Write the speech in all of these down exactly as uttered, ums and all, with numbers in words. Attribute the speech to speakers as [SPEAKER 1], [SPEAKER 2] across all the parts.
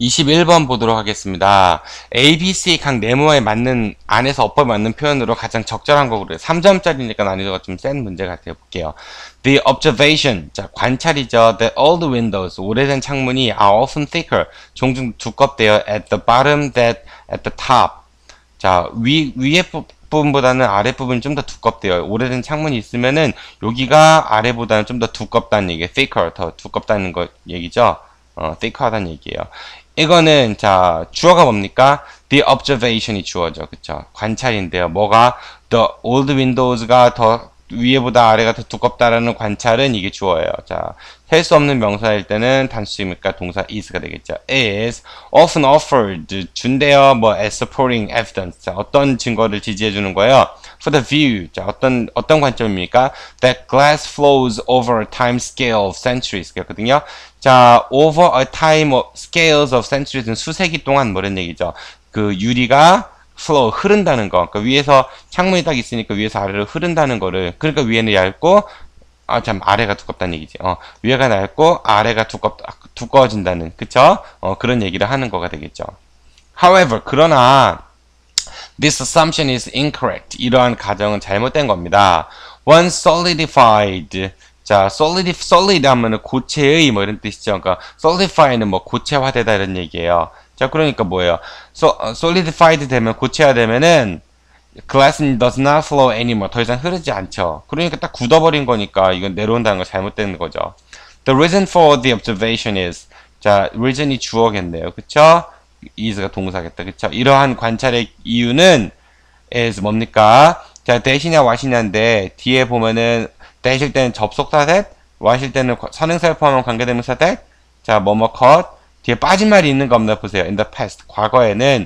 [SPEAKER 1] 이십일 번 보도록 하겠습니다. A, B, C 각 네모에 맞는, 안에서 어법에 맞는 표현으로 가장 적절한 거 그래요. 삼 점짜리니까 난이도가 좀 센 문제 같아요. 볼게요. The observation, 자, 관찰이죠. The old windows, 오래된 창문이 are often thicker, 종종 두껍대요. At the bottom than at the top. 자, 위, 위에 부분보다는 아랫부분이 좀 더 두껍대요. 오래된 창문이 있으면은 여기가 아래보다는 좀 더 두껍다는 얘기예요. thicker, 더 두껍다는 거 얘기죠. 어, thick하다는 얘기예요. 이거는 자 주어가 뭡니까? The observation이 주어죠. 그쵸? 관찰인데요. 뭐가? The old windows가 더 위에보다 아래가 더 두껍다라는 관찰은 이게 주어예요. 자, 셀 수 없는 명사일 때는 단수입니까? 동사 is가 되겠죠. is often offered 준대요. 뭐 as supporting evidence. 자, 어떤 증거를 지지해 주는 거예요? For the view. 자, 어떤 어떤 관점입니까? That glass flows over a time scale of centuries. 그렇거든요. 자, over a time of scales of centuries는 수세기 동안 뭐란 얘기죠? 그 유리가 flow 흐른다는 거. 그러니까 위에서 창문이 딱 있으니까 위에서 아래로 흐른다는 거를. 그러니까 위에는 얇고 아 참 아래가 두껍다는 얘기지. 어, 위에가 얇고 아래가 두껍다 두꺼워진다는. 그쵸? 어, 그런 얘기를 하는 거가 되겠죠. However, 그러나 this assumption is incorrect. 이러한 가정은 잘못된 겁니다. Once solidified. 자, solid, solid 하면은 고체의 뭐 이런 뜻이죠. 그러니까 solidify는 뭐 고체화되다 이런 얘기예요. 자, 그러니까 뭐예요? So, uh, solidified 되면 고체화되면은 glass does not flow anymore. 더 이상 흐르지 않죠. 그러니까 딱 굳어버린 거니까 이건 내려온다는 거 잘못된 거죠. The reason for the observation is 자, reason이 주어겠네요. 그쵸? is가 동사겠다. 그쵸? 이러한 관찰의 이유는 is 뭡니까? 자, 대신에 what이냐인데 뒤에 보면은 대실 때는 접속사 that, what일 때는 선행사를 포함한 관계대명사 that. 자, 뭐뭐 cut. 뒤에 빠진 말이 있는 거 없나 보세요. In the past, 과거에는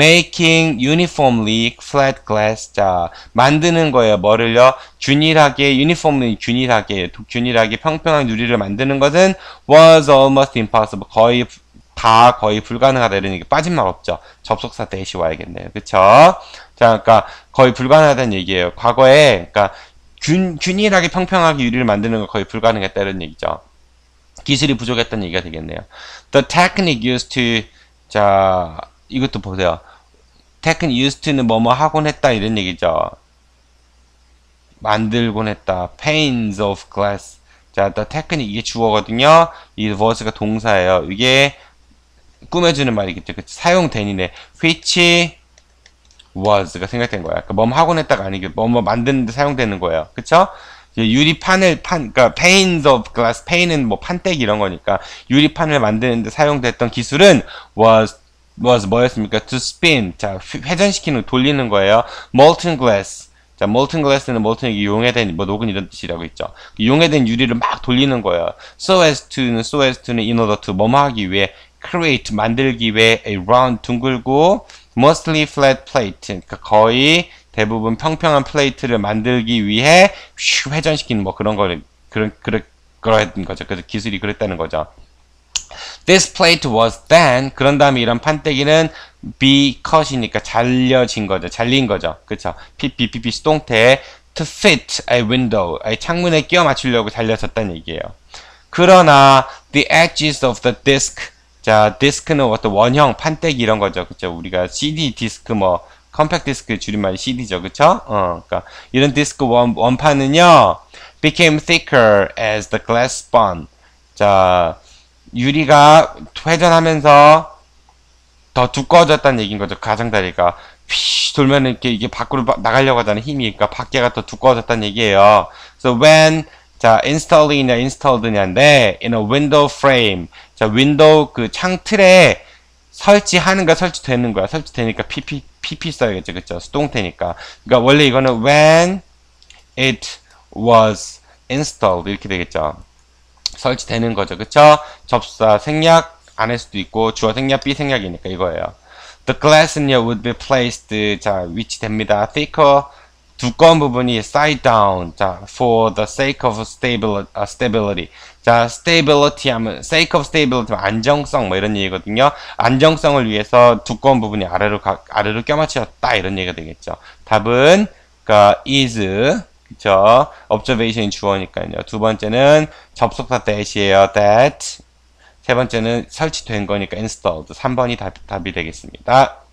[SPEAKER 1] making uniformly flat glass. 자, 만드는 거예요. 뭐를요? 균일하게, uniformly 균일하게, 균일하게 평평한 유리를 만드는 것은 was almost impossible. 거의 다 거의 불가능하다 이런 얘기. 빠진 말 없죠. 접속사 that이 와야겠네요. 그쵸? 자, 그러니까 거의 불가능하다는 얘기예요. 과거에, 그러니까 균, 균일하게 평평하게 유리를 만드는 거 거의 불가능했다 이런 얘기죠. 기술이 부족했다는 얘기가 되겠네요. The technique used to 자 이것도 보세요. technique used to는 뭐뭐 하곤 했다 이런 얘기죠. 만들곤 했다. panes of glass. 자, the technique 이게 주어거든요. 이 was가 동사예요. 이게 꾸며주는 말이겠죠. 그치? 사용된이네. which was가 생각된 거야. 그러니까 뭐뭐 하곤 했다가 아니고 뭐뭐 만드는데 사용되는 거예요. 그쵸? 유리판을 판, 그러니까 panes of glass, pane은 뭐 판때기 이런 거니까 유리판을 만드는데 사용됐던 기술은 was was 뭐였습니까? To spin, 자 회전시키는 돌리는 거예요. molten glass, 자 molten glass는 molten 용해된 뭐 녹은 이런 뜻이라고 있죠. 용해된 유리를 막 돌리는 거예요. So as to는 so as to는 in order to 뭐뭐 하기 위해, create 만들기 위해 a round 둥글고 mostly flat plate, 그러니까 거의 대부분 평평한 플레이트를 만들기 위해 슉 회전시키는 뭐 그런 거를 그런 그런 그랬던 거죠. 그래서 기술이 그랬다는 거죠. This plate was then 그런 다음에 이런 판때기는 be cut이니까 잘려진 거죠. 잘린 거죠. 그렇죠? pppp 수동태 to fit a window 창문에 끼워 맞추려고 잘려졌다는 얘기예요. 그러나 the edges of the disc 자 디스크는 어떤 원형 판때기 이런 거죠. 그렇죠? 우리가 씨디 디스크 뭐 컴팩트 디스크 줄임말이 씨디죠. 그쵸? 어, 그러니까 이런 디스크 원, 원판은요 became thicker as the glass spun. 자, 유리가 회전하면서 더 두꺼워졌다는 얘기인 거죠. 가장다리가 휘 돌면 이렇게 이게 밖으로 나가려고 하자는 힘이니까 밖에가 더 두꺼워졌다는 얘기예요. So when 자 installing이냐 installed냐인데 in a window frame. 자 윈도우 그 창틀에 설치하는 거 설치되는 거야. 설치되니까 pp pp 써야겠죠. 그쵸? 수동태니까. 그러니까 원래 이거는 when it was installed 이렇게 되겠죠. 설치되는 거죠. 그쵸? 접사 생략 안 할 수도 있고 주어 생략 B 생략이니까 이거예요. The glass는요 would be placed 자 위치됩니다. thicker 두꺼운 부분이 side down 자 for the sake of stability, uh, stability. 자 stability 하면 sake of stability 안정성 뭐 이런 얘기거든요. 안정성을 위해서 두꺼운 부분이 아래로 가, 아래로 껴맞췄다 이런 얘기가 되겠죠. 답은 그러니까 is 그쵸? observation이 주어니까요. 두 번째는 접속사 that이에요. that 세 번째는 설치된 거니까 installed. 삼 번이 답, 답이 되겠습니다.